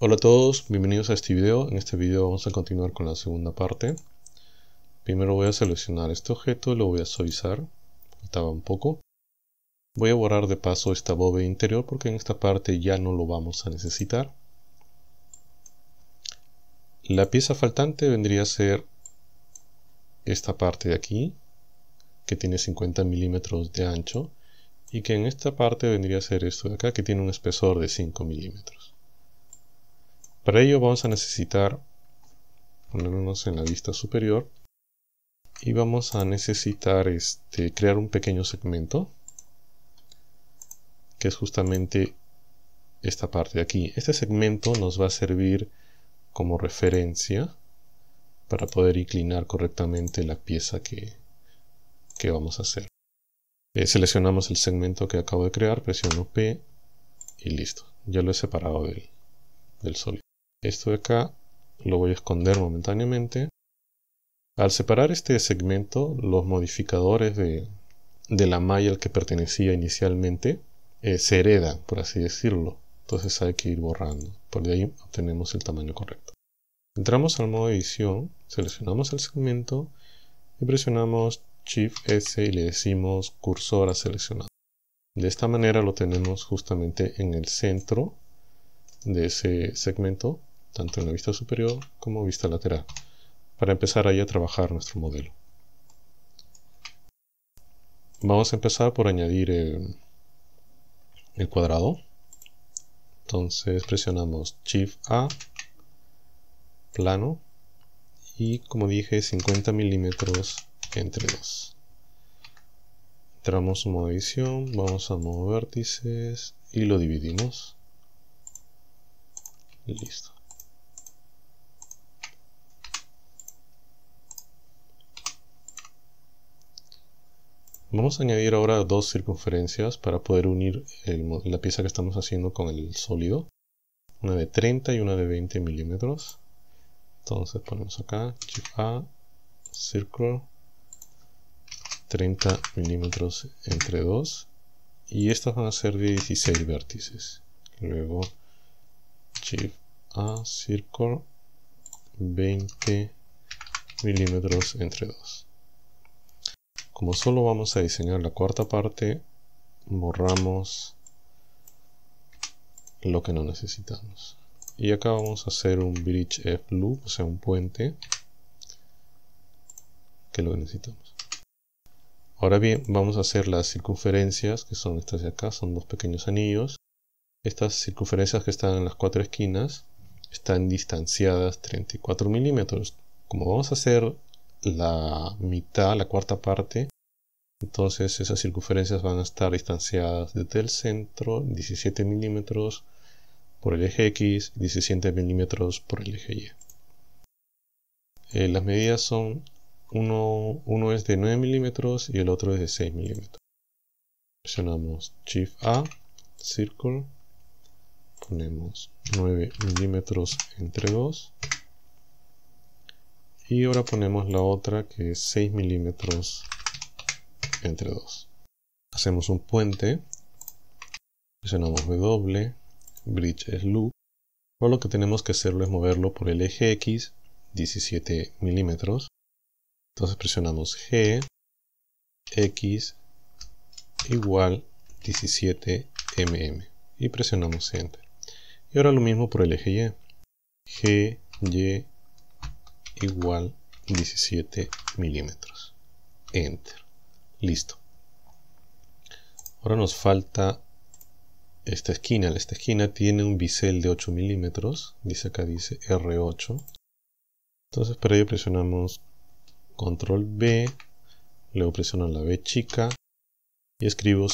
Hola a todos, bienvenidos a este video. En este video vamos a continuar con la segunda parte. Primero voy a seleccionar este objeto, lo voy a suavizar, faltaba un poco. Voy a borrar de paso esta bóveda interior porque en esta parte ya no lo vamos a necesitar. La pieza faltante vendría a ser esta parte de aquí, que tiene 50 milímetros de ancho, y que en esta parte vendría a ser esto de acá, que tiene un espesor de 5 milímetros. Para ello vamos a necesitar ponernos en la vista superior y vamos a necesitar crear un pequeño segmento, que es justamente esta parte de aquí. Este segmento nos va a servir como referencia para poder inclinar correctamente la pieza que vamos a hacer. Seleccionamos el segmento que acabo de crear, presiono P y listo. Ya lo he separado del sólido. Esto de acá lo voy a esconder momentáneamente. Al separar este segmento, los modificadores de la malla al que pertenecía inicialmente se heredan, por así decirlo. Entonces hay que ir borrando. Por ahí obtenemos el tamaño correcto. Entramos al modo edición, seleccionamos el segmento y presionamos Shift S y le decimos cursor a seleccionar. De esta manera lo tenemos justamente en el centro de ese segmento, tanto en la vista superior como vista lateral, para empezar ahí a trabajar nuestro modelo. Vamos a empezar por añadir el cuadrado. Entonces presionamos Shift A, plano, y como dije 50 milímetros entre 2. Entramos en modo edición, vamos a modo vértices y lo dividimos. Listo. Vamos a añadir ahora dos circunferencias para poder unir la pieza que estamos haciendo con el sólido. Una de 30 y una de 20 milímetros. Entonces ponemos acá, Shift A, Circle, 30 milímetros entre 2. Y estas van a ser de 16 vértices. Luego Shift A, Circle, 20 milímetros entre 2. Como solo vamos a diseñar la cuarta parte, borramos lo que no necesitamos. Y acá vamos a hacer un bridge F loop, o sea un puente, que es lo que necesitamos. Ahora bien, vamos a hacer las circunferencias, que son estas de acá, son dos pequeños anillos. Estas circunferencias que están en las cuatro esquinas están distanciadas 34 milímetros. Como vamos a hacer la mitad, la cuarta parte, entonces esas circunferencias van a estar distanciadas desde el centro 17 milímetros por el eje X, 17 milímetros por el eje Y. Las medidas son, uno es de 9 milímetros y el otro es de 6 milímetros. Presionamos Shift A, Circle, ponemos 9 milímetros entre 2 y ahora ponemos la otra que es 6 milímetros entre 2. Hacemos un puente, presionamos W, Bridge S Loop. Ahora lo que tenemos que hacerlo es moverlo por el eje X, 17 milímetros. Entonces presionamos G, X igual 17 mm y presionamos Enter. Y ahora lo mismo por el eje Y. G, Y igual 17 milímetros. Enter. Listo. Ahora nos falta esta esquina. Esta esquina tiene un bisel de 8 milímetros. Dice acá, dice R8. Entonces para ello presionamos Control B, luego presiono la B chica y escribo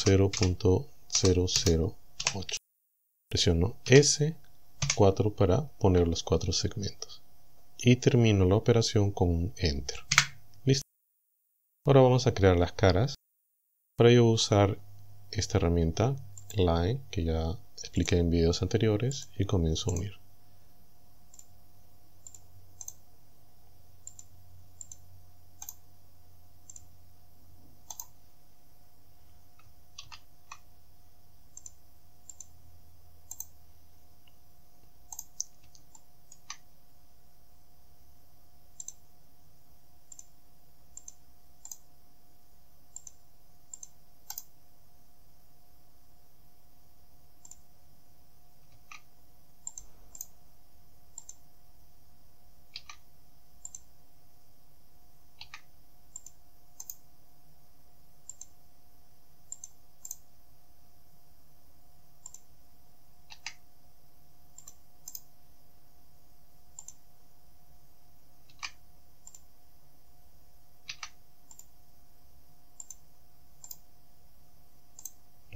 0.008. Presiono S4 para poner los cuatro segmentos. Y termino la operación con un Enter. Listo. Ahora vamos a crear las caras. Para ello voy a usar esta herramienta, Line, que ya expliqué en videos anteriores, y comienzo a unir.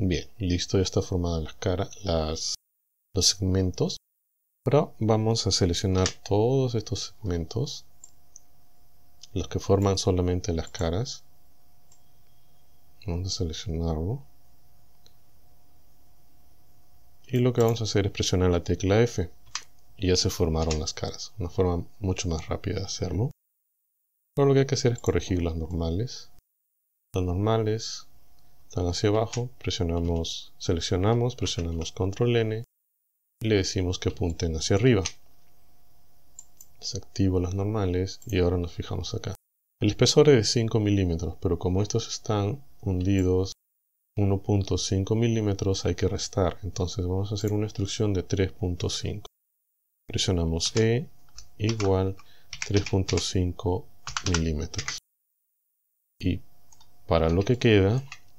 Bien, listo, ya está formada las caras, los segmentos. Ahora vamos a seleccionar todos estos segmentos, los que forman solamente las caras. Vamos a seleccionarlo. Y lo que vamos a hacer es presionar la tecla F. Y ya se formaron las caras. Una forma mucho más rápida de hacerlo. Ahora lo que hay que hacer es corregir las normales. Las normales están hacia abajo. Seleccionamos, presionamos Control N. Y le decimos que apunten hacia arriba. Desactivo las normales y ahora nos fijamos acá. El espesor es de 5 milímetros, pero como estos están hundidos 1.5 milímetros hay que restar. Entonces vamos a hacer una instrucción de 3.5. Presionamos E igual 3.5 milímetros. Y para lo que queda,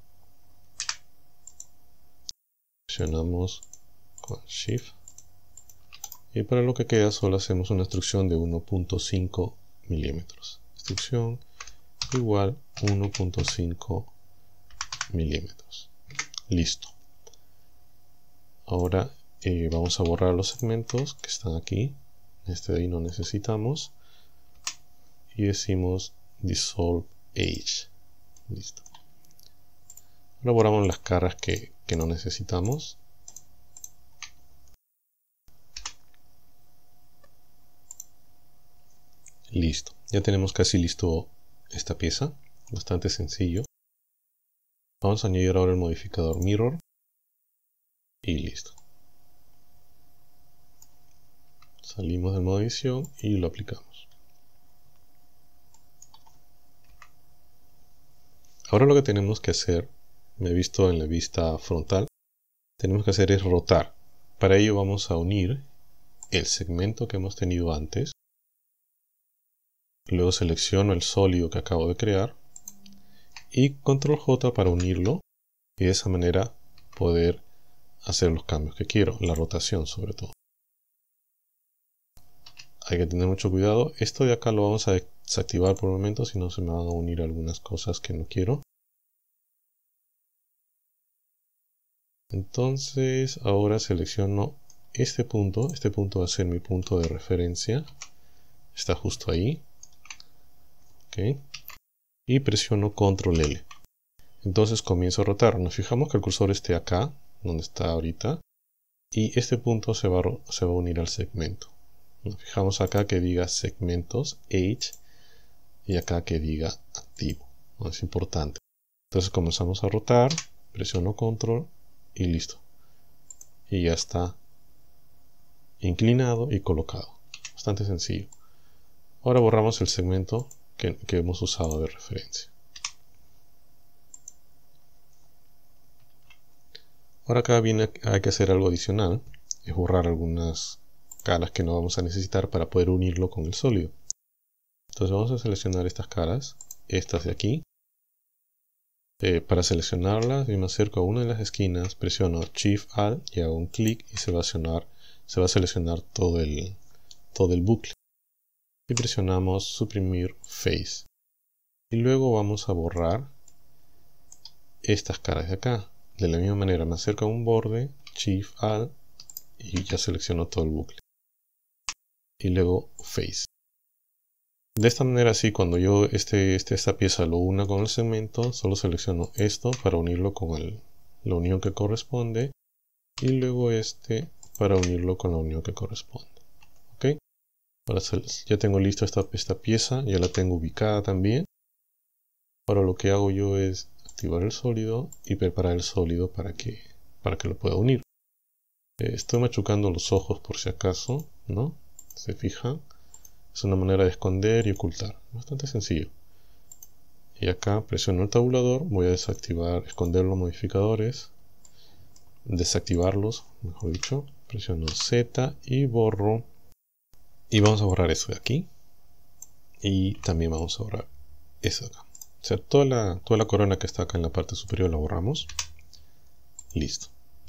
presionamos con Shift. Y para lo que queda solo hacemos una instrucción de 1.5 milímetros. Instrucción igual 1.5 milímetros. Listo. Ahora vamos a borrar los segmentos que están aquí. Este de ahí no necesitamos. Y decimos Dissolve Edge. Listo. Ahora borramos las caras que no necesitamos. Listo. Ya tenemos casi listo esta pieza. Bastante sencillo. Vamos a añadir ahora el modificador Mirror. Y listo. Salimos del modo edición y lo aplicamos. Ahora lo que tenemos que hacer, me he visto en la vista frontal, tenemos que hacer es rotar. Para ello vamos a unir el segmento que hemos tenido antes. Luego selecciono el sólido que acabo de crear. Y Control J para unirlo. Y de esa manera poder hacer los cambios que quiero. La rotación sobre todo. Hay que tener mucho cuidado. Esto de acá lo vamos a desactivar por el momento. Si no se me van a unir algunas cosas que no quiero. Entonces ahora selecciono este punto. Este punto va a ser mi punto de referencia. Está justo ahí. Okay. Y presiono Control L. Entonces comienzo a rotar. Nos fijamos que el cursor esté acá, donde está ahorita. Y este punto se va a unir al segmento. Nos fijamos acá que diga segmentos, Edge. Y acá que diga activo. No es importante. Entonces comenzamos a rotar. Presiono Control y listo. Y ya está inclinado y colocado. Bastante sencillo. Ahora borramos el segmento que hemos usado de referencia. Ahora acá hay que hacer algo adicional, es borrar algunas caras que no vamos a necesitar para poder unirlo con el sólido. Entonces vamos a seleccionar estas caras, estas de aquí. Para seleccionarlas yo me acerco a una de las esquinas, presiono Shift Alt y hago un clic y se va a seleccionar todo el bucle. Y presionamos suprimir Face. Y luego vamos a borrar estas caras de acá. De la misma manera me acerco a un borde, Shift Alt y ya selecciono todo el bucle. Y luego Face. De esta manera así cuando yo esta pieza lo una con el segmento, solo selecciono esto para unirlo con la unión que corresponde. Y luego este para unirlo con la unión que corresponde. ¿Ok? Ahora ya tengo listo esta pieza, ya la tengo ubicada también. Ahora lo que hago yo es activar el sólido y preparar el sólido para que lo pueda unir. Estoy machucando los ojos por si acaso, ¿no? ¿Se fijan? Es una manera de esconder y ocultar. Bastante sencillo. Y acá presiono el tabulador, voy a esconder los modificadores, desactivarlos, mejor dicho. Presiono Z y borro. Y vamos a borrar eso de aquí. Y también vamos a borrar eso de acá. O sea, toda la corona que está acá en la parte superior la borramos. Listo.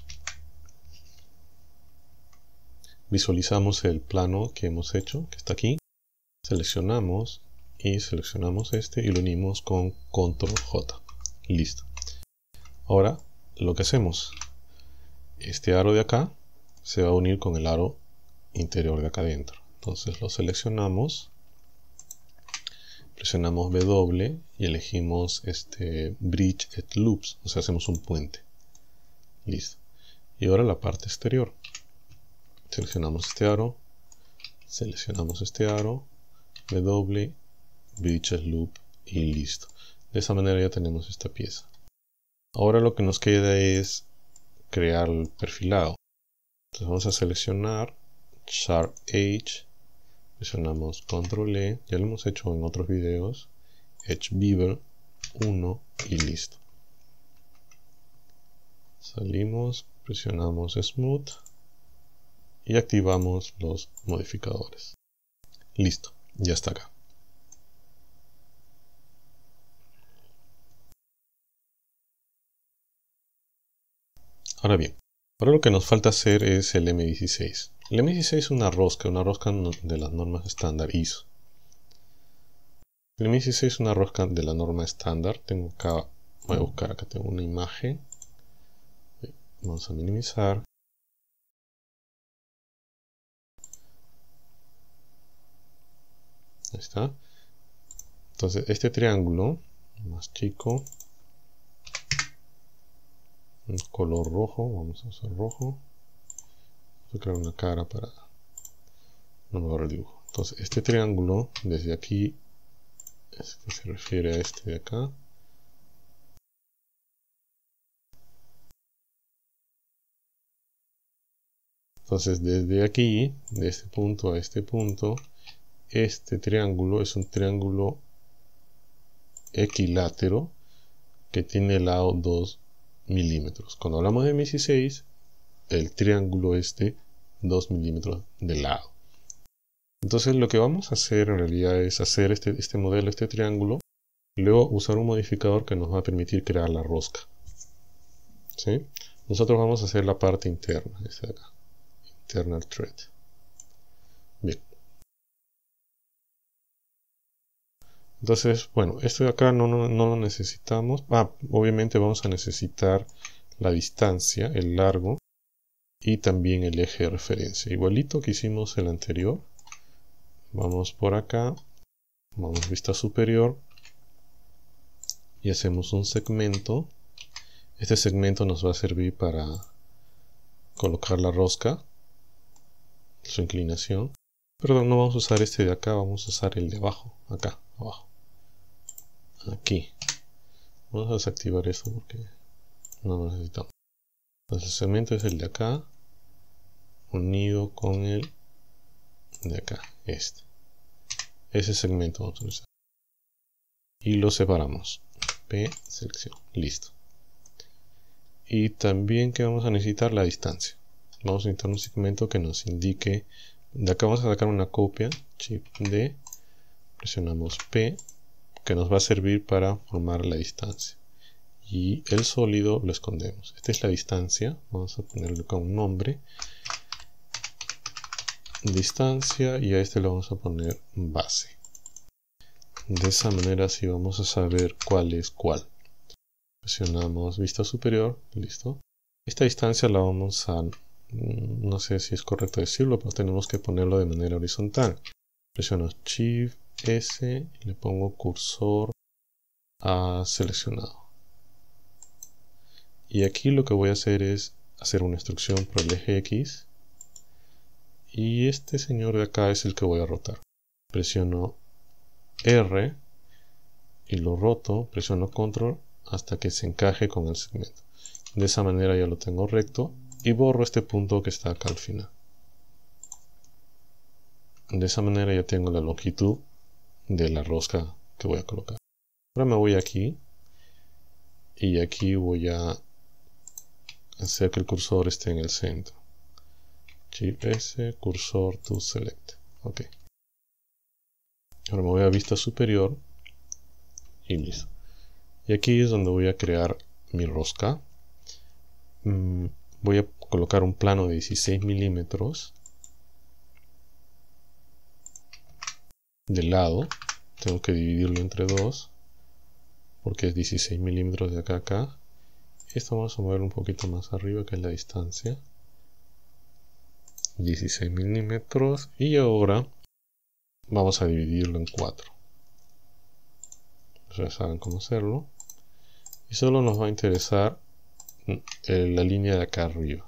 Visualizamos el plano que hemos hecho, que está aquí. Seleccionamos y seleccionamos este y lo unimos con Control J. Listo. Ahora lo que hacemos, este aro de acá se va a unir con el aro interior de acá adentro. Entonces lo seleccionamos, presionamos W y elegimos este Bridge et Loops, o sea, hacemos un puente. Listo. Y ahora la parte exterior. Seleccionamos este aro, seleccionamos este aro, W, Bridge et Loop y listo. De esa manera ya tenemos esta pieza. Ahora lo que nos queda es crear el perfilado. Entonces vamos a seleccionar Sharp Edge, presionamos Control E, ya lo hemos hecho en otros videos, Edge Beaver 1 y listo. Salimos, presionamos Smooth y activamos los modificadores. Listo, ya está acá. Ahora bien, ahora lo que nos falta hacer es el M16. El M16 es una rosca de las normas estándar ISO. El M16 es una rosca de la norma estándar. Tengo acá, voy a buscar acá, tengo una imagen. Vamos a minimizar. Ahí está. Entonces este triángulo más chico, un color rojo, vamos a usar rojo. Voy a crear una cara para no me agarre el dibujo. Entonces este triángulo desde aquí es que se refiere a este de acá. Entonces desde aquí, de este punto a este punto, este triángulo es un triángulo equilátero que tiene el lado 2 milímetros. Cuando hablamos de M16, el triángulo es de 2 milímetros de lado. Entonces lo que vamos a hacer en realidad es hacer este modelo, este triángulo, y luego usar un modificador que nos va a permitir crear la rosca. ¿Sí? Nosotros vamos a hacer la parte interna, esta de acá, internal thread. Bien. Entonces, bueno, esto de acá no lo necesitamos. Obviamente vamos a necesitar la distancia, el largo y también el eje de referencia. Igualito que hicimos el anterior. Vamos por acá, vamos a vista superior y hacemos un segmento. Este segmento nos va a servir para colocar la rosca, su inclinación. Perdón, no vamos a usar este de acá, vamos a usar el de abajo, acá, abajo. Aquí. Vamos a desactivar esto porque no lo necesitamos. Entonces el segmento es el de acá, unido con el de acá, este. Ese segmento vamos a usar. Y lo separamos. P, selección, listo. Y también que vamos a necesitar la distancia. Vamos a necesitar un segmento que nos indique. De acá vamos a sacar una copia, Shift D, presionamos P, que nos va a servir para formar la distancia. Y el sólido lo escondemos. Esta es la distancia. Vamos a ponerle acá un nombre. Distancia, y a este le vamos a poner base. De esa manera así vamos a saber cuál es cuál. Presionamos vista superior, listo. Esta distancia la vamos a, no sé si es correcto decirlo, pero tenemos que ponerlo de manera horizontal. Presiono Shift S y le pongo cursor a seleccionado. Y aquí lo que voy a hacer es hacer una instrucción por el eje X. Y este señor de acá es el que voy a rotar. Presiono R y lo roto, presiono Control hasta que se encaje con el segmento. De esa manera ya lo tengo recto y borro este punto que está acá al final. De esa manera ya tengo la longitud de la rosca que voy a colocar. Ahora me voy aquí y aquí voy a hacer que el cursor esté en el centro. Shift S, cursor to select. Ok. Ahora me voy a vista superior y listo. Y aquí es donde voy a crear mi rosca. Voy a colocar un plano de 16 milímetros de lado. Tengo que dividirlo entre dos porque es 16 milímetros de acá a acá. Esto vamos a mover un poquito más arriba, que es la distancia. 16 milímetros. Y ahora vamos a dividirlo en 4. Ya saben cómo hacerlo. Y solo nos va a interesar la línea de acá arriba.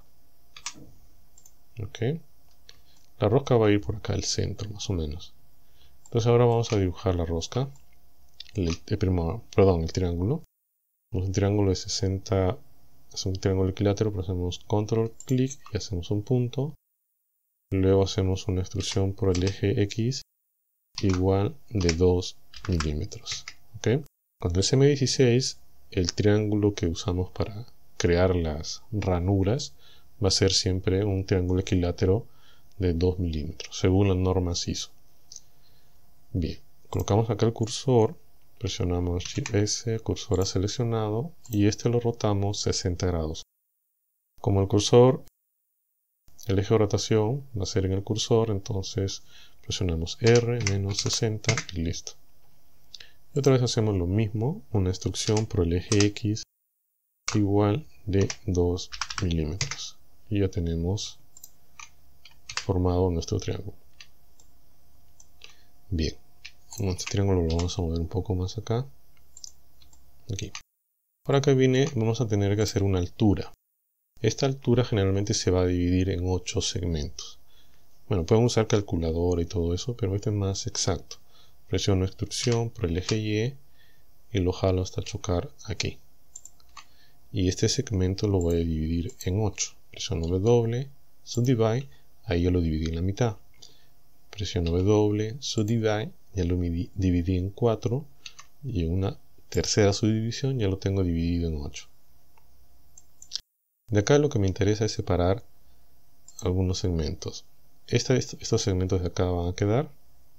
Ok. La rosca va a ir por acá al centro, más o menos. Entonces ahora vamos a dibujar la rosca. El triángulo. Un triángulo de 60, es un triángulo equilátero, pero hacemos control clic y hacemos un punto. Luego hacemos una extrusión por el eje X igual de 2 milímetros. ¿Okay? Con el SM16, el triángulo que usamos para crear las ranuras va a ser siempre un triángulo equilátero de 2 milímetros, según las normas ISO. Bien, colocamos acá el cursor, presionamos Shift S, cursor ha seleccionado, y este lo rotamos 60 grados. Como el cursor, el eje de rotación va a ser en el cursor, entonces presionamos R menos 60 y listo. Y otra vez hacemos lo mismo, una extrusión por el eje X igual de 2 milímetros. Y ya tenemos formado nuestro triángulo. Bien, este triángulo lo vamos a mover un poco más acá. Aquí. Ahora que viene, vamos a tener que hacer una altura. Esta altura generalmente se va a dividir en 8 segmentos. Bueno, pueden usar calculadora y todo eso, pero este es más exacto. Presiono extrusión por el eje y lo jalo hasta chocar aquí. Y este segmento lo voy a dividir en 8. Presiono W, subdivide, ahí yo lo dividí en la mitad. Presiono W, subdivide, ya lo dividí en 4. Y en una tercera subdivisión ya lo tengo dividido en 8. De acá lo que me interesa es separar algunos segmentos. Estos segmentos de acá van a quedar.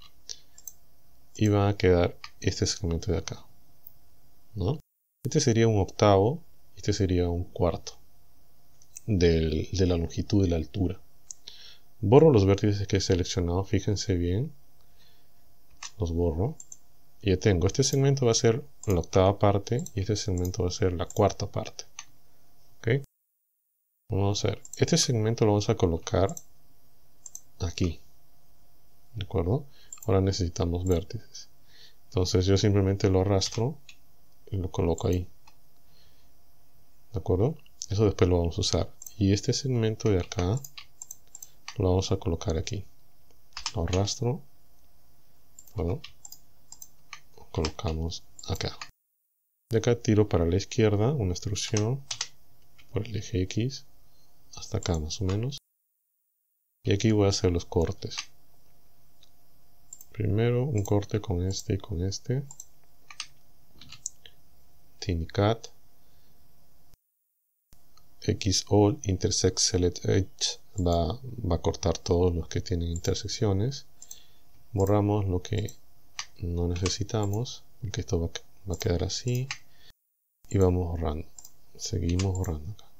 Y van a quedar este segmento de acá, ¿no? Este sería un octavo, este sería un cuarto de la longitud de la altura. Borro los vértices que he seleccionado, fíjense bien, los borro. Y ya tengo, este segmento va a ser la octava parte y este segmento va a ser la cuarta parte. ¿Ok? Vamos a ver, este segmento lo vamos a colocar aquí, ¿de acuerdo? Ahora necesitamos vértices. Entonces yo simplemente lo arrastro y lo coloco ahí. ¿De acuerdo? Eso después lo vamos a usar. Y este segmento de acá lo vamos a colocar aquí. Lo arrastro. Bueno, lo colocamos acá. De acá tiro para la izquierda una extrusión por el eje X hasta acá más o menos. Y aquí voy a hacer los cortes. Primero un corte con este y con este. TinyCut. XAll intersect select edge va a cortar todos los que tienen intersecciones. Borramos lo que no necesitamos, porque esto va a quedar así. Y vamos borrando. Seguimos borrando acá.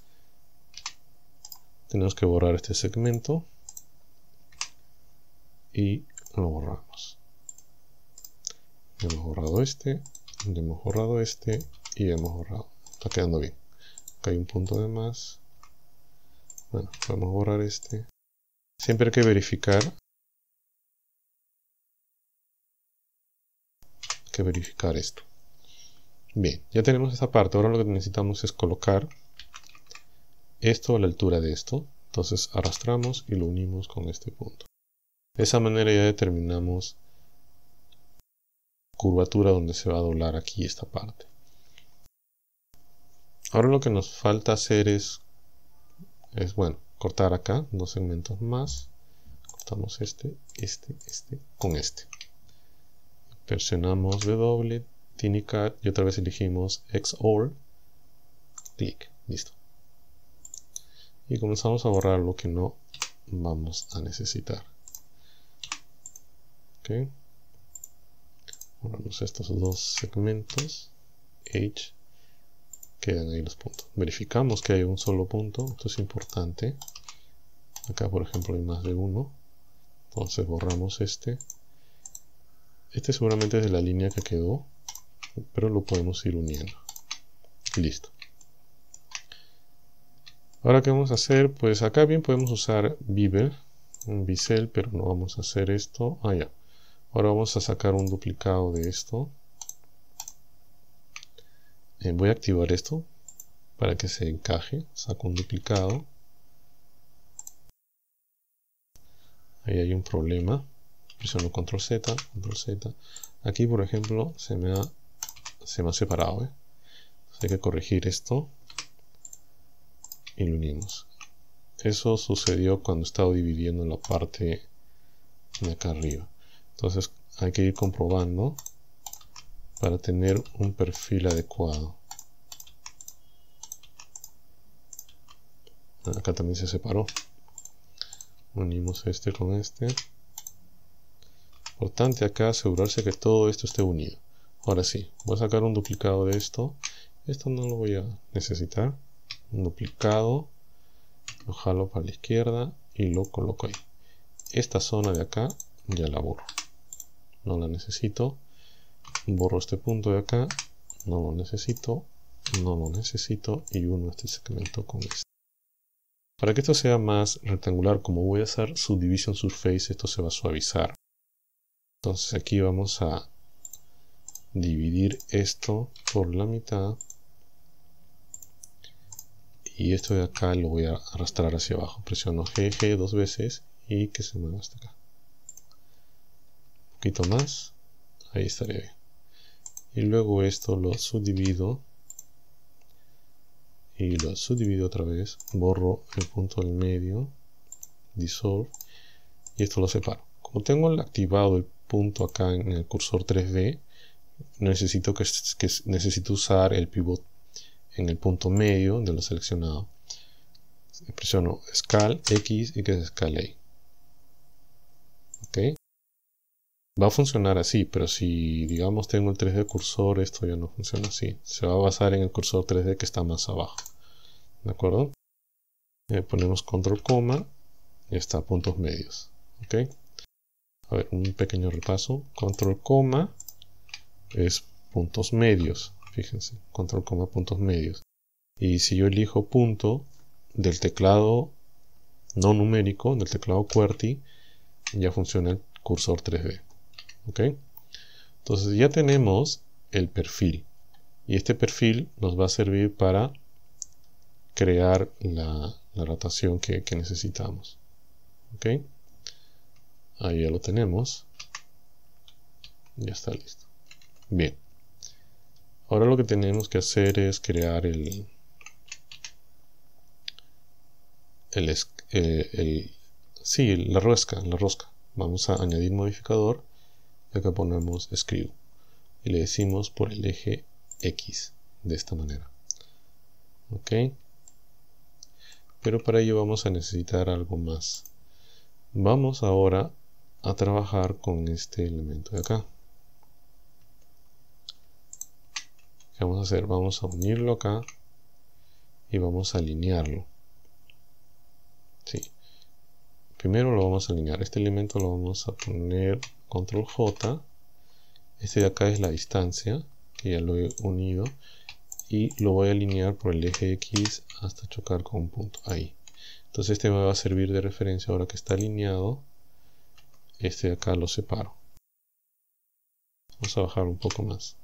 Tenemos que borrar este segmento. Y lo borramos. Hemos borrado este. Hemos borrado este. Y hemos borrado. Está quedando bien. Acá hay un punto de más. Bueno, podemos borrar este. Siempre hay que verificar. Esto. Bien, ya tenemos esta parte. Ahora lo que necesitamos es colocar esto a la altura de esto. Entonces arrastramos y lo unimos con este punto. De esa manera ya determinamos curvatura donde se va a doblar aquí esta parte. Ahora lo que nos falta hacer es bueno, cortar acá 2 segmentos más. Cortamos este con este. Presionamos W, TinyCut y otra vez elegimos XAll. Clic, listo. Y comenzamos a borrar lo que no vamos a necesitar. Ok. Borramos estos 2 segmentos. H. Quedan ahí los puntos. Verificamos que hay un solo punto. Esto es importante. Acá, por ejemplo, hay más de uno. Entonces borramos este. Este seguramente es de la línea que quedó, pero lo podemos ir uniendo. Listo. Ahora, ¿qué vamos a hacer? Pues acá bien podemos usar Bevel, un bisel, pero no vamos a hacer esto. Ya. Ahora vamos a sacar un duplicado de esto. Voy a activar esto para que se encaje. Saco un duplicado. Ahí hay un problema. Presiono Control Z, Control Z. Aquí, por ejemplo, se me ha separado. Hay que corregir esto. Y lo unimos. Eso sucedió cuando estaba dividiendo la parte de acá arriba. Entonces hay que ir comprobando para tener un perfil adecuado. Acá también se separó. Unimos este con este. Importante acá asegurarse que todo esto esté unido. Ahora sí, voy a sacar un duplicado de esto. Esto no lo voy a necesitar. Un duplicado. Lo jalo para la izquierda y lo coloco ahí. Esta zona de acá ya la borro. No la necesito. Borro este punto de acá. No lo necesito. No lo necesito. Y uno este segmento con este. Para que esto sea más rectangular, como voy a hacer Subdivision Surface, esto se va a suavizar. Entonces aquí vamos a dividir esto por la mitad. Y esto de acá lo voy a arrastrar hacia abajo. Presiono G dos veces y que se mueva hasta acá. Un poquito más. Ahí estaría bien. Y luego esto lo subdivido. Y lo subdivido otra vez. Borro el punto del medio. Dissolve. Y esto lo separo. Como tengo activado el punto acá en el cursor 3D, necesito usar el pivot en el punto medio de lo seleccionado. Presiono Scale X y que se escale ahí. Ok. Va a funcionar así, pero si digamos tengo el 3D cursor, esto ya no funciona así. Se va a basar en el cursor 3D que está más abajo. ¿De acuerdo? Ponemos control coma y está puntos medios. Ok. A ver, un pequeño repaso. Control coma es puntos medios. Fíjense, control coma puntos medios. Y si yo elijo punto del teclado no numérico, del teclado QWERTY, ya funciona el cursor 3D. ¿Ok? Entonces ya tenemos el perfil. Y este perfil nos va a servir para crear la rotación que necesitamos. ¿Ok? Ahí ya lo tenemos. Ya está listo. Bien. Ahora lo que tenemos que hacer es crear la rosca. Vamos a añadir modificador y acá ponemos Screw y le decimos por el eje X de esta manera. Ok, pero para ello vamos a necesitar algo más. Vamos ahora a trabajar con este elemento de acá. ¿Qué vamos a hacer? Vamos a unirlo acá y vamos a alinearlo. Sí. Primero lo vamos a alinear. Este elemento lo vamos a poner control J. Este de acá es la distancia, que ya lo he unido. Y lo voy a alinear por el eje X hasta chocar con un punto. Ahí. Entonces este me va a servir de referencia ahora que está alineado. Este de acá lo separo. Vamos a bajar un poco más.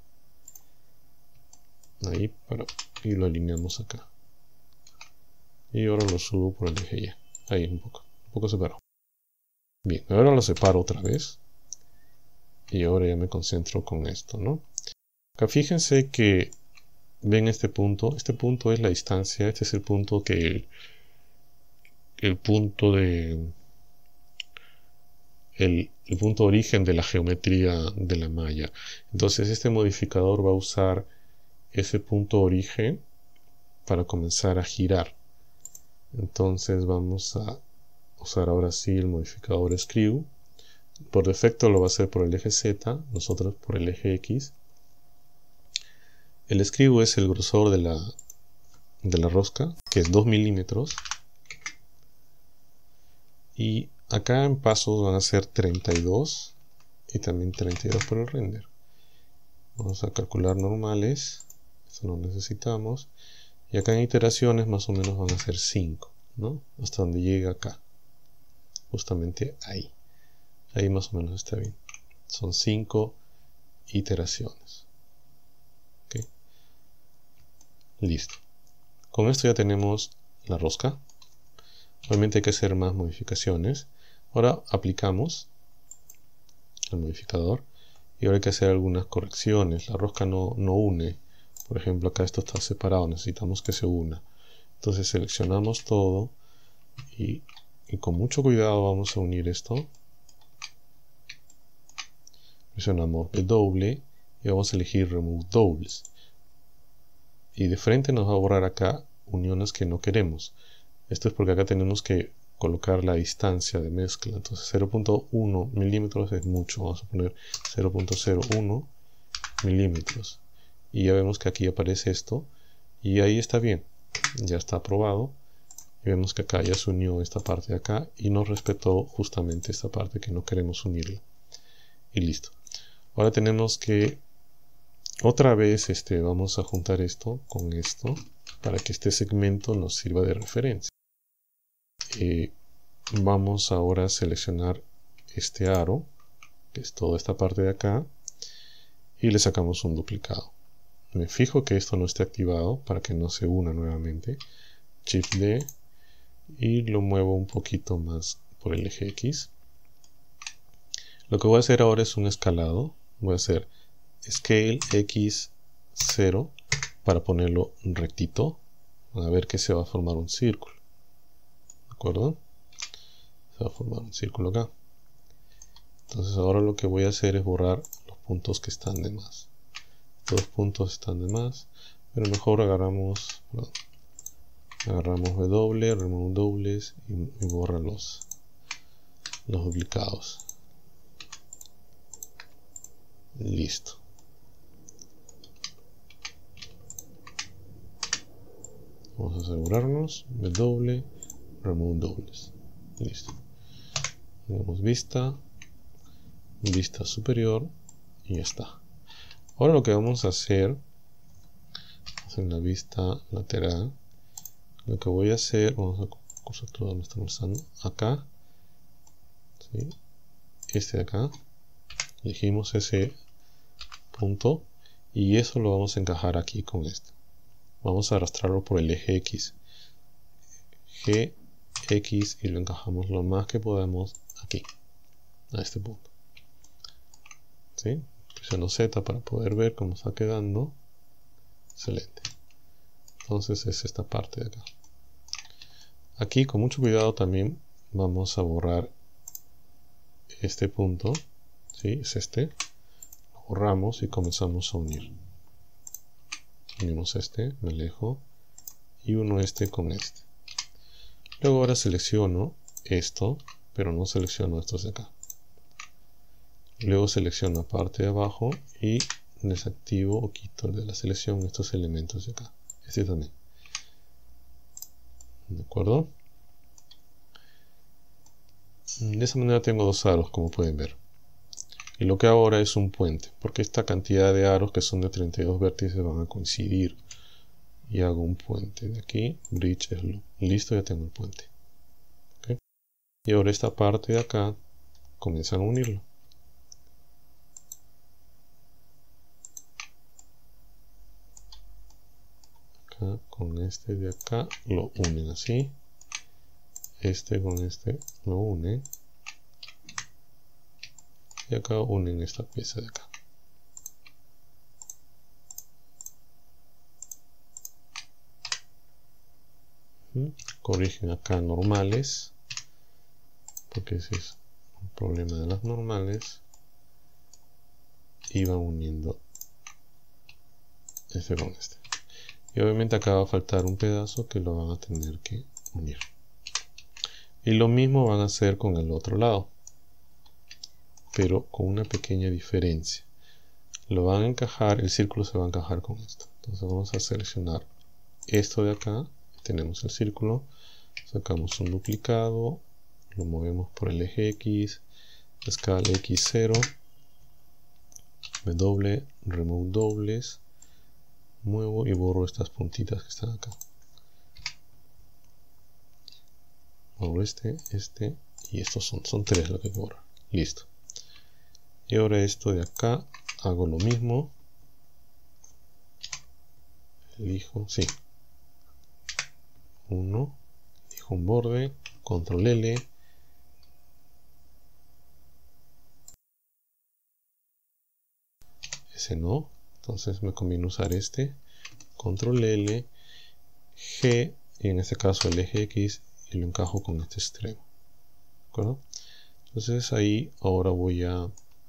Ahí. Y lo alineamos acá. Y ahora lo subo por el eje Y. Ahí un poco separado. Bien, ahora lo separo otra vez. Y ahora ya me concentro con esto, ¿no? Acá fíjense que ven este punto es la distancia, este es el punto que el punto origen de la geometría de la malla. Entonces este modificador va a usar ese punto origen para comenzar a girar. Entonces vamos a usar ahora sí el modificador Screw. Por defecto lo va a hacer por el eje Z, nosotros por el eje X. El Screw es el grosor de la rosca, que es 2 milímetros. Y acá en pasos van a ser 32 y también 32 por el render. Vamos a calcular normales, eso no necesitamos. Y acá en iteraciones más o menos van a ser 5, ¿no? Hasta donde llega acá. Justamente ahí. Ahí más o menos está bien. Son 5 iteraciones. ¿Okay? Listo. Con esto ya tenemos la rosca. Obviamente hay que hacer más modificaciones. Ahora aplicamos el modificador. Y ahora hay que hacer algunas correcciones. La rosca no une. Por ejemplo, acá esto está separado. Necesitamos que se una. Entonces seleccionamos todo. Y con mucho cuidado vamos a unir esto. Presionamos W y vamos a elegir Remove Doubles. Y de frente nos va a borrar acá uniones que no queremos. Esto es porque acá tenemos que colocar la distancia de mezcla. Entonces 0.1 milímetros es mucho. Vamos a poner 0.01 milímetros. Y ya vemos que aquí aparece esto. Y ahí está bien. Ya está aprobado. Y vemos que acá ya se unió esta parte de acá. Y nos respetó justamente esta parte que no queremos unirla. Y listo. Ahora tenemos que otra vez vamos a juntar esto con esto para que este segmento nos sirva de referencia. Vamos ahora a seleccionar este aro, que es toda esta parte de acá, y le sacamos un duplicado. Me fijo que esto no esté activado para que no se una nuevamente. Shift D y lo muevo un poquito más por el eje X. Lo que voy a hacer ahora es un escalado. Voy a hacer Scale X0 para ponerlo rectito. Van a ver que se va a formar un círculo. ¿De acuerdo? Se va a formar un círculo acá. Entonces ahora lo que voy a hacer es borrar los puntos que están de más. Estos puntos están de más. Pero mejor agarramos W, remove dobles y borra los duplicados. Listo. Vamos a asegurarnos. W, remove dobles. Listo. Tenemos vista superior y ya está. Ahora lo que vamos a hacer en la vista lateral, lo que voy a hacer, vamos a cursar todo donde estamos usando acá, ¿sí? Este de acá, elegimos ese punto y eso lo vamos a encajar aquí con esto. Vamos a arrastrarlo por el eje X, G, X, y lo encajamos lo más que podamos aquí, a este punto. ¿Sí? Presiono Z para poder ver cómo está quedando. Excelente. Entonces es esta parte de acá. Aquí con mucho cuidado también vamos a borrar este punto. ¿Sí? Es este. Lo borramos y comenzamos a unir. Unimos este, me alejo y uno este con este. Luego ahora selecciono esto, pero no selecciono estos de acá. Luego selecciono la parte de abajo y desactivo o quito de la selección estos elementos de acá. Este también. ¿De acuerdo? De esa manera tengo dos aros, como pueden ver. Y lo que hago ahora es un puente, porque esta cantidad de aros que son de 32 vértices van a coincidir. Y hago un puente de aquí, bridge loop. Listo, ya tengo el puente. ¿Okay? Y ahora esta parte de acá comienzan a unirlo. Acá con este de acá lo unen así. Este con este lo unen. Y acá unen esta pieza de acá. Corrigen acá normales, porque ese es un problema de las normales, y van uniendo este con este. Y obviamente acá va a faltar un pedazo que lo van a tener que unir. Y lo mismo van a hacer con el otro lado, pero con una pequeña diferencia. Lo van a encajar, el círculo se va a encajar con esto. Entonces vamos a seleccionar esto de acá, tenemos el círculo, sacamos un duplicado, lo movemos por el eje X, escala X0, W, remove dobles, muevo y borro estas puntitas que están acá. Borro este y estos son tres lo que hay que borrar. Listo. Y ahora esto de acá hago lo mismo. Elijo, sí. Uno. Elijo un borde. Control L. Ese no. Entonces me conviene usar este. Control L. G. Y en este caso el eje X. Y lo encajo con este extremo. ¿De acuerdo? Entonces ahí ahora voy a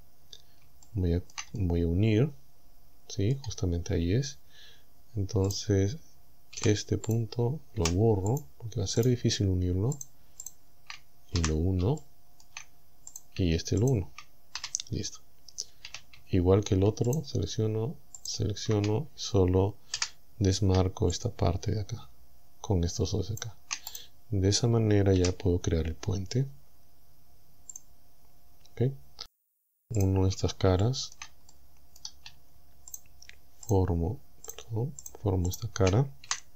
unir. ¿Sí? Justamente ahí es. Entonces este punto lo borro porque va a ser difícil unirlo. Y lo uno. Y este lo uno. Listo. Igual que el otro, selecciono, solo desmarco esta parte de acá con estos dos de acá. De esa manera ya puedo crear el puente. ¿Okay? Uno de estas caras, formo esta cara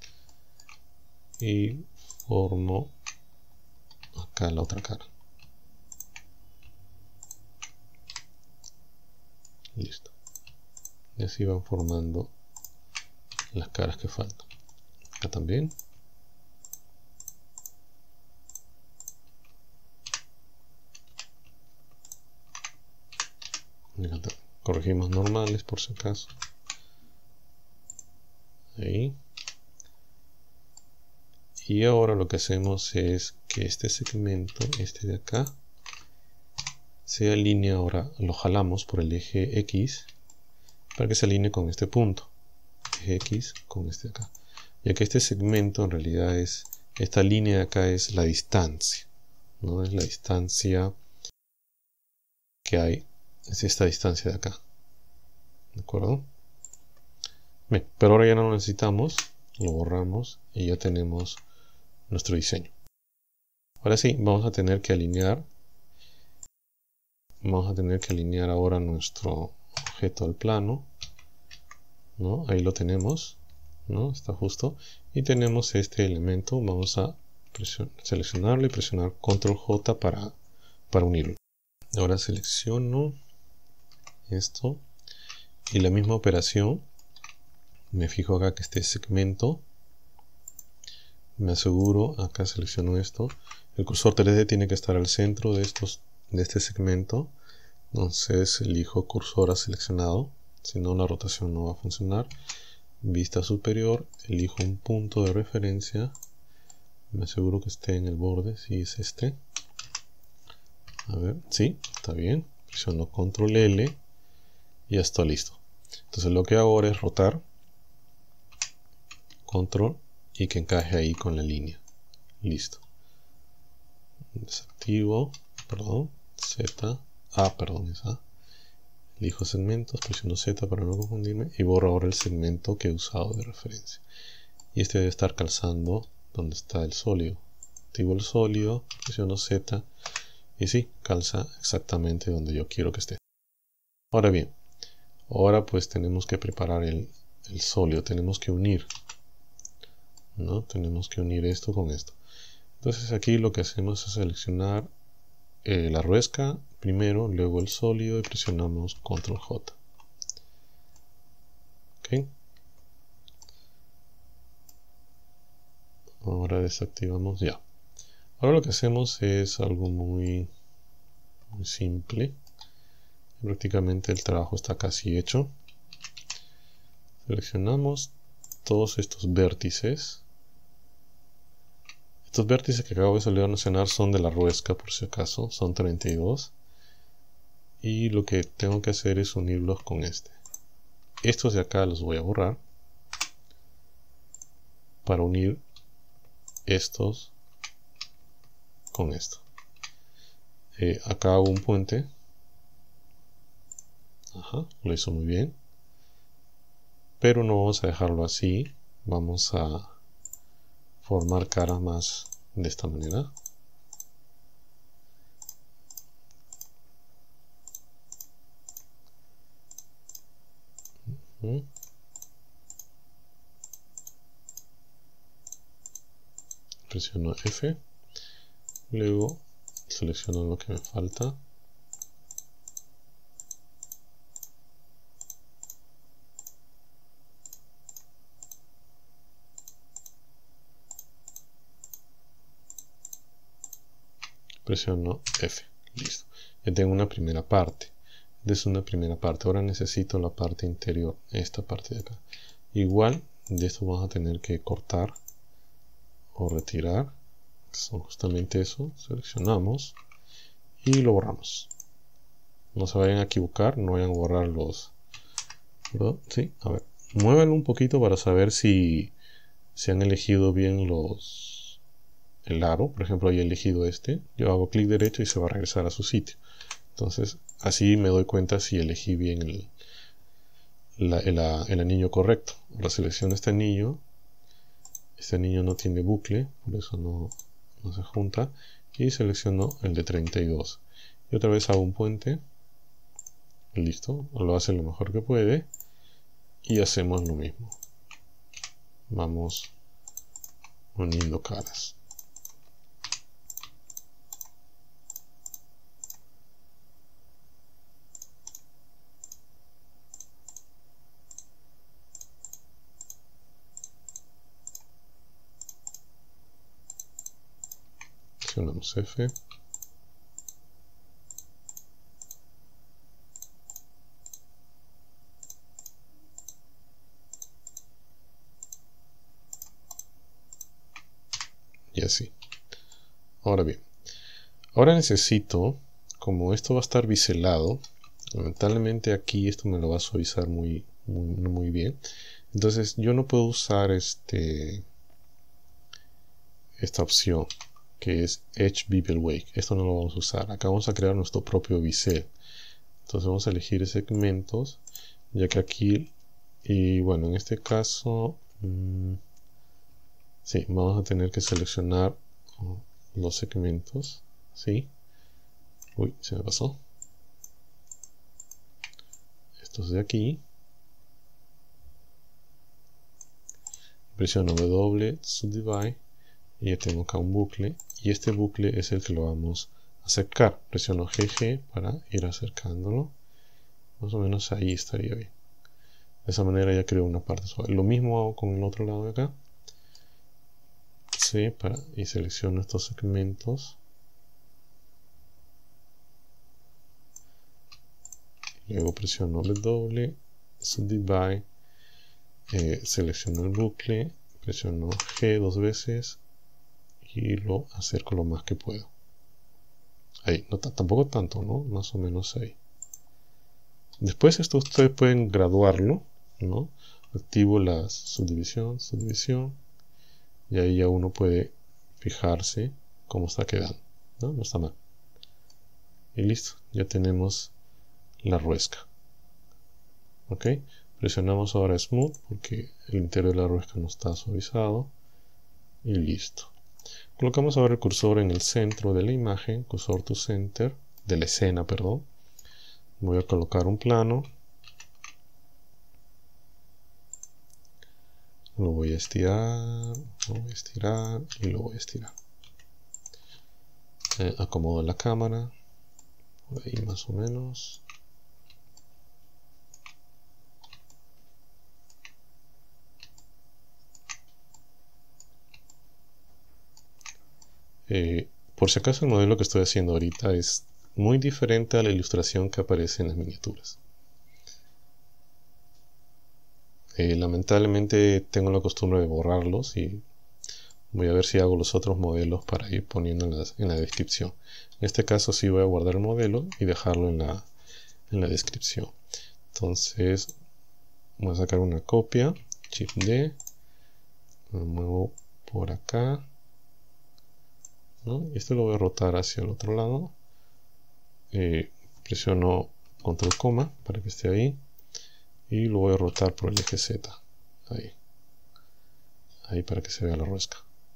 y formo acá la otra cara. Listo. Y así van formando las caras que faltan. Acá también. Corregimos normales por si acaso. Ahí. Y ahora lo que hacemos es que este segmento, este de acá, se alinea ahora, lo jalamos por el eje X para que se alinee con este punto. Eje X con este de acá. Ya que este segmento en realidad es, esta línea de acá es la distancia, ¿no? Es la distancia que hay, es esta distancia de acá. ¿De acuerdo? Bien, pero ahora ya no lo necesitamos, lo borramos y ya tenemos nuestro diseño. Ahora sí, vamos a tener que alinear ahora nuestro objeto al plano, ¿no? Ahí lo tenemos, ¿no? Está justo. Y tenemos este elemento, vamos a seleccionarlo y presionar Control J para unirlo. Ahora selecciono esto y la misma operación, me fijo acá que este segmento, me aseguro, acá selecciono esto, el cursor 3D tiene que estar al centro de este segmento, entonces elijo cursor a seleccionado, si no la rotación no va a funcionar. Vista superior, elijo un punto de referencia, me aseguro que esté en el borde, si es este, a ver, sí, está bien, presiono Control L y ya está listo. Entonces lo que hago ahora es rotar, Control y que encaje ahí con la línea, listo. Desactivo, es A. Elijo segmentos, presiono Z para no confundirme y borro ahora el segmento que he usado de referencia. Y este debe estar calzando donde está el sólido. Activo el sólido, presiono Z y sí, calza exactamente donde yo quiero que esté. Ahora bien, ahora pues tenemos que preparar el sólido, tenemos que unir, ¿no? Tenemos que unir esto con esto. Entonces aquí lo que hacemos es seleccionar la ruesca primero, luego el sólido y presionamos Control J. ¿Ok? Ahora desactivamos ya. Ahora lo que hacemos es algo muy simple. Prácticamente el trabajo está casi hecho. Seleccionamos todos estos vértices. Estos vértices que acabo de seleccionar son de la ruesca, por si acaso, son 32. Y lo que tengo que hacer es unirlos con este. Estos de acá los voy a borrar para unir estos con esto. Acá hago un puente. Ajá, lo hizo muy bien. Pero no vamos a dejarlo así. Vamos a formar caras más de esta manera. presiono F, luego selecciono lo que me falta, presiono F, listo. Ya tengo una primera parte. Esta es una primera parte. Ahora necesito la parte interior, esta parte de acá. Igual de esto vamos a tener que cortar o retirar. Son justamente eso. Seleccionamos y lo borramos. No se vayan a equivocar, no vayan a borrar los... Sí, a ver, muévanlo un poquito para saber si han elegido bien el aro. Por ejemplo, he elegido este. Yo hago clic derecho y se va a regresar a su sitio. Entonces, así me doy cuenta si elegí bien el anillo correcto. Ahora selecciono este anillo. Este anillo no tiene bucle, por eso no se junta. Y selecciono el de 32. Y otra vez hago un puente. Listo, lo hace lo mejor que puede. Y hacemos lo mismo. Vamos uniendo caras. Seleccionamos F. Y así. Ahora bien, ahora necesito, como esto va a estar biselado, lamentablemente aquí esto me lo va a suavizar muy bien. Entonces yo no puedo usar esta opción que es Edge Bevel Wake. Esto no lo vamos a usar. Acá vamos a crear nuestro propio bisel. Entonces vamos a elegir segmentos, ya que aquí, y bueno, en este caso, sí, vamos a tener que seleccionar los segmentos. ¿Sí? Uy, se me pasó. Estos de aquí. Presiono W, Subdivide, y ya tengo acá un bucle, y este bucle es el que lo vamos a acercar. Presiono GG para ir acercándolo. Más o menos ahí estaría bien. De esa manera ya creo una parte suave. Lo mismo hago con el otro lado de acá. C y selecciono estos segmentos. Luego presiono W, Subdivide, selecciono el bucle, presiono G dos veces y lo acerco lo más que puedo. Ahí, no, tampoco tanto, ¿no? Más o menos ahí. Después esto ustedes pueden graduarlo, ¿no? Activo la subdivisión, y ahí ya uno puede fijarse cómo está quedando, ¿no? No está mal. Y listo, ya tenemos la ruesca. Ok, presionamos ahora Smooth porque el interior de la ruesca no está suavizado. Y listo. Colocamos ahora el cursor en el centro de la imagen, cursor to center, de la escena, perdón. Voy a colocar un plano. Lo voy a estirar, y lo voy a estirar. Acomodo la cámara, por ahí más o menos. Por si acaso el modelo que estoy haciendo ahorita es muy diferente a la ilustración que aparece en las miniaturas. Lamentablemente tengo la costumbre de borrarlos y voy a ver si hago los otros modelos para ir poniendo en la descripción. En este caso sí voy a guardar el modelo y dejarlo en la descripción. Entonces voy a sacar una copia, Shift D, me muevo por acá, ¿no? Y esto lo voy a rotar hacia el otro lado. Presiono control coma para que esté ahí y lo voy a rotar por el eje Z, ahí para que se vea la ruesca.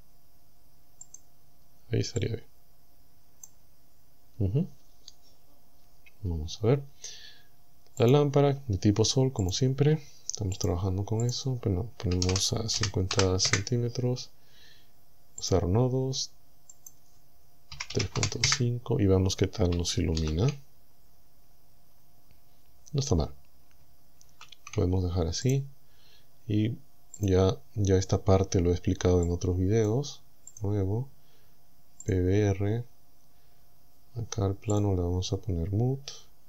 Ahí estaría bien. Vamos a ver la lámpara de tipo sol, como siempre. Estamos trabajando con eso. Bueno, ponemos a 50 centímetros. usar nodos 3.5 y vemos qué tal nos ilumina. No está mal. Podemos dejar así. Y ya esta parte lo he explicado en otros videos. Nuevo. PBR. Acá al plano le vamos a poner mute.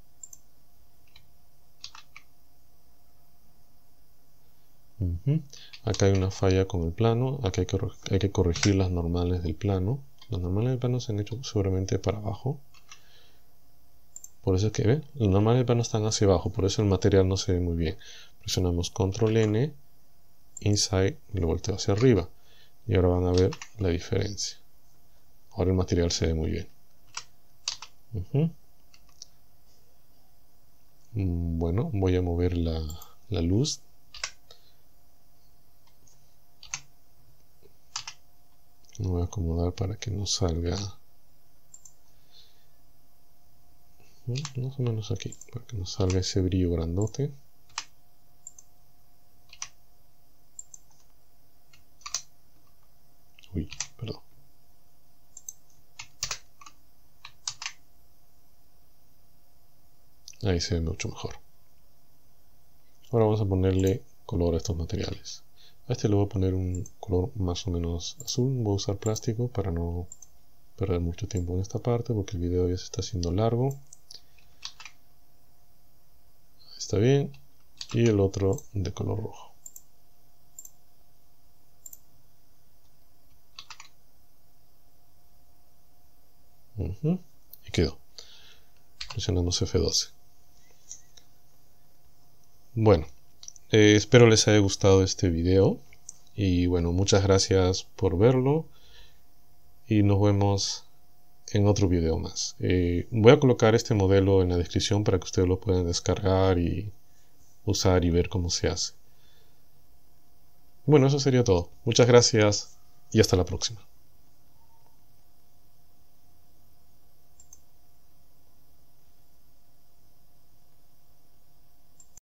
Acá hay una falla con el plano. Acá hay que corregir las normales del plano. Las normales del plano se han hecho seguramente para abajo. Por eso es que, ¿ven? Los normales del plano están hacia abajo. Por eso el material no se ve muy bien. Presionamos Control N. Inside, lo volteo hacia arriba. Y ahora van a ver la diferencia. Ahora el material se ve muy bien. Bueno, voy a mover la luz. Lo voy a acomodar para que no salga más o menos aquí, para que no salga ese brillo grandote. Uy, perdón. Ahí se ve mucho mejor. Ahora vamos a ponerle color a estos materiales. A este le voy a poner un color más o menos azul. Voy a usar plástico para no perder mucho tiempo en esta parte, porque el video ya se está haciendo largo. Está bien. Y el otro de color rojo. Y quedó. Presionamos F12. Bueno, espero les haya gustado este video. Y bueno, muchas gracias por verlo. Y nos vemos en otro video más. Voy a colocar este modelo en la descripción para que ustedes lo puedan descargar y usar y ver cómo se hace. Bueno, eso sería todo. Muchas gracias y hasta la próxima.